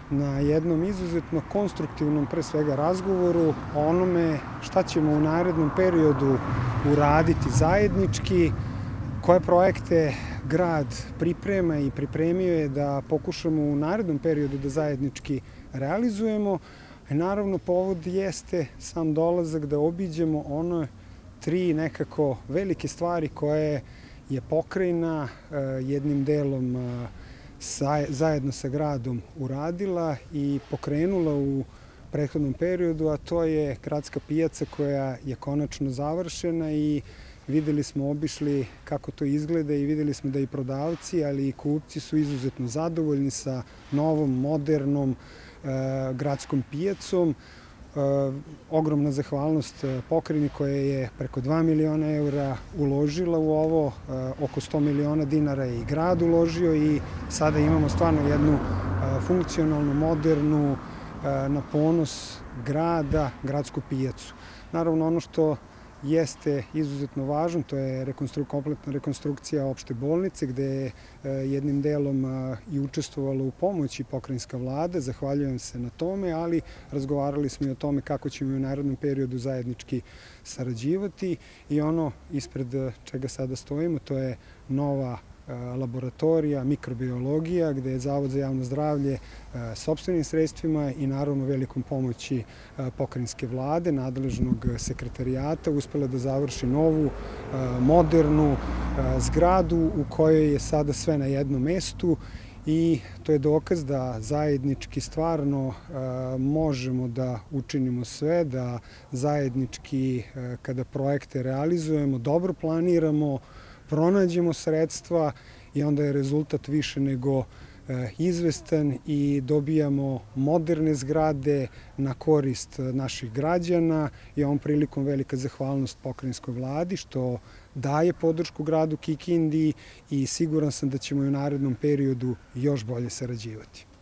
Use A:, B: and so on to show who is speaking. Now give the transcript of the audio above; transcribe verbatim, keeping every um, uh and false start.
A: na jednom izuzetno konstruktivnom, pre svega, razgovoru o onome šta ćemo u narednom periodu uraditi zajednički, koje projekte grad priprema i pripremio je da pokušamo u narednom periodu da zajednički realizujemo. I naravno, povod jeste sam dolazak da obiđemo ono tri nekako velike stvari koje je pokrajina jednim delom zajedno sa gradom uradila i pokrenula u prethodnom periodu, a to je gradska pijaca koja je konačno završena i videli smo, obišli kako to izgleda i videli smo da i prodavci, ali i kupci su izuzetno zadovoljni sa novom, modernom gradskom pijacom. Ogromna zahvalnost pokrajini koja je preko dva miliona eura uložila u ovo, oko sto miliona dinara je i grad uložio i sada imamo stvarno jednu funkcionalnu, modernu, na ponos grada, gradsku pijacu. Naravno, ono što jeste izuzetno važno, to je kompletna rekonstrukcija opšte bolnice, gde je jednim delom i učestvovala u pomoći pokrajinska vlada. Zahvaljujem se na tome, ali razgovarali smo i o tome kako ćemo u narednom periodu zajednički sarađivati i ono ispred čega sada stojimo, to je nova laboratorija, mikrobiologija, gde je Zavod za javno zdravlje sopstvenim sredstvima i naravno velikom pomoći pokrajinske vlade, nadležnog sekretarijata, uspela da završi novu, modernu zgradu u kojoj je sada sve na jednom mestu i to je dokaz da zajednički stvarno možemo da učinimo sve, da zajednički kada projekte realizujemo, dobro planiramo, pronađemo sredstva i onda je rezultat više nego izvestan i dobijamo moderne zgrade na korist naših građana i ovom prilikom velika zahvalnost pokrajinskoj vladi što daje podršku gradu Kikindi i siguran sam da ćemo i u narednom periodu još bolje sarađivati.